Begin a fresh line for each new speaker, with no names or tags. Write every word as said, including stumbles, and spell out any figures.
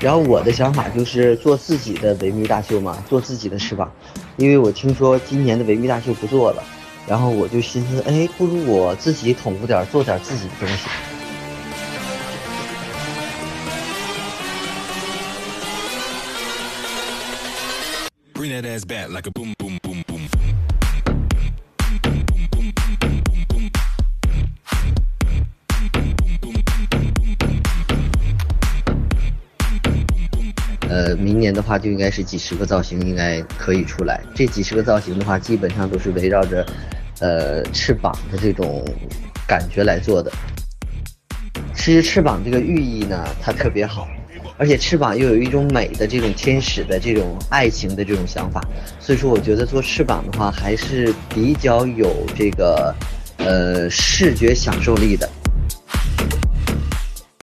然后我的想法就是做自己的维密大秀嘛，做自己的翅膀，因为我听说今年的维密大秀不做了，然后我就寻思，哎，不如我自己捅咕点，做点自己的东西。Bring that ass back like a boom boom boom boom. 呃，明年的话就应该是几十个造型应该可以出来。这几十个造型的话，基本上都是围绕着，呃，翅膀的这种感觉来做的。其实翅膀这个寓意呢，它特别好。而且翅膀又有一种美的这种天使的这种爱情的这种想法，所以说我觉得做翅膀的话还是比较有这个呃视觉享受力的。